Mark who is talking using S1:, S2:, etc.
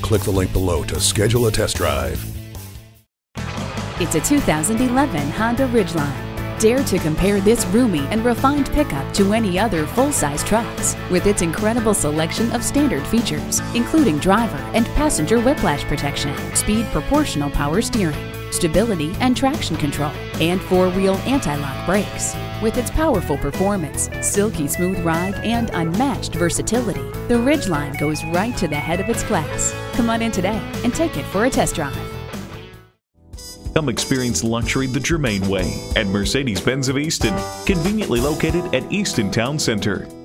S1: click the link below to schedule a test drive.
S2: It's a 2011 Honda Ridgeline. Dare to compare this roomy and refined pickup to any other full-size trucks with its incredible selection of standard features, including driver and passenger whiplash protection, speed proportional power steering, stability and traction control, and four-wheel anti-lock brakes. With its powerful performance, silky smooth ride, and unmatched versatility, the Ridgeline goes right to the head of its class. Come on in today and take it for a test drive.
S3: Come experience luxury the Germain way at Mercedes-Benz of Easton, conveniently located at Easton Town Center.